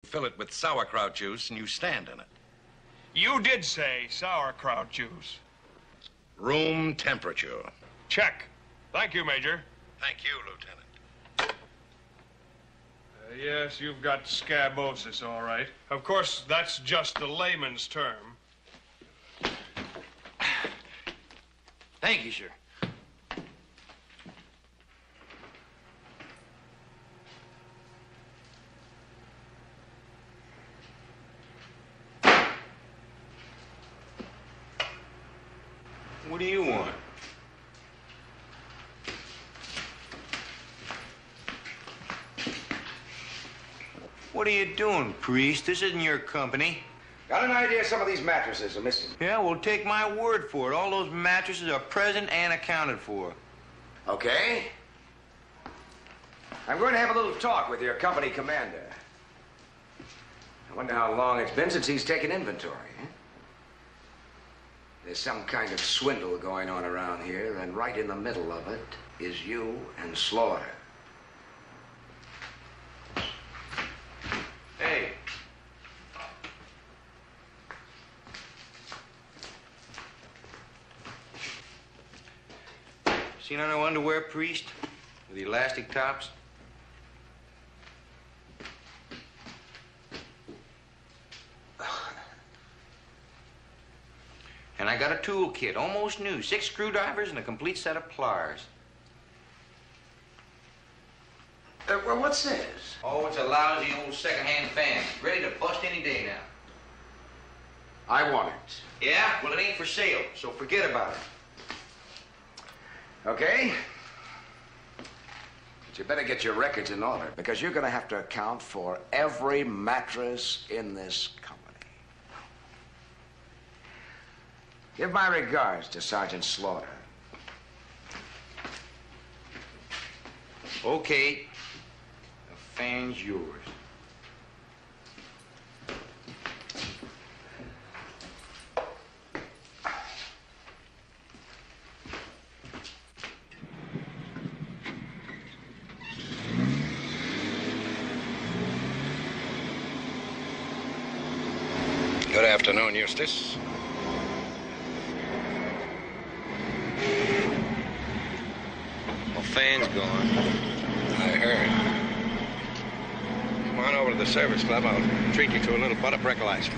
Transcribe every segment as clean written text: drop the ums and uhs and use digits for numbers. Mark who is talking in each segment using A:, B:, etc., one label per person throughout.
A: fill it with sauerkraut juice and you stand in it.
B: You did say sauerkraut juice.
A: Room temperature.
B: Check. Thank you, Major.
A: Thank you, Lieutenant.
B: Yes, you've got scabosis, all right. Of course, that's just the layman's term.
C: Thank you, sir. What do you want? What are you doing, priest? This isn't your company.
D: Got an idea some of these mattresses are missing.
C: Yeah, well, take my word for it. All those mattresses are present and accounted for.
D: Okay. I'm going to have a little talk with your company commander. I wonder how long it's been since he's taken inventory. Huh? There's some kind of swindle going on around here, and right in the middle of it is you and Slaughter. Hey.
C: Seen our new underwear, priest? With the elastic tops? And I got a tool kit, almost new. 6 screwdrivers and a complete set of pliers.
D: Well, what's this?
C: Oh, it's a lousy old second-hand fan. Ready to bust any day now.
D: I want it.
C: Yeah? Well, it ain't for sale, so forget about it.
D: Okay. But you better get your records in order, because you're going to have to account for every mattress in this company. Give my regards to Sergeant Slaughter.
C: Okay. The fan's yours.
A: Good afternoon, Eustace.
C: Well, fan's gone.
A: I heard. Come on over to the service club. I'll treat you to a little butter breakfast.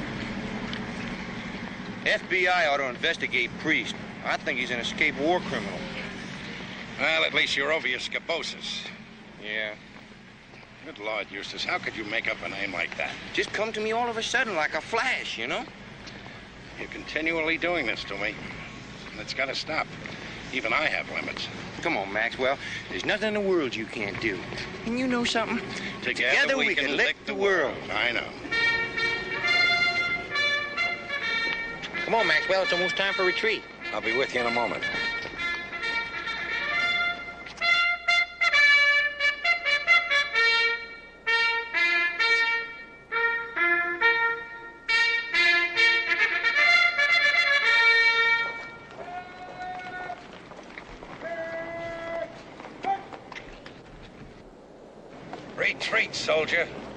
C: FBI ought to investigate Priest. I think he's an escaped war criminal.
A: Well, at least you're over your scabosis.
C: Yeah.
A: Good Lord, Eustace, how could you make up a name like that?
C: Just come to me all of a sudden like a flash, you know?
A: You're continually doing this to me. And it's got to stop. Even I have limits.
C: Come on, Maxwell. There's nothing in the world you can't do. And you know something?
A: Together we can lick the world. I know.
C: Come on, Maxwell. It's almost time for retreat.
A: I'll be with you in a moment. Retreat, soldier.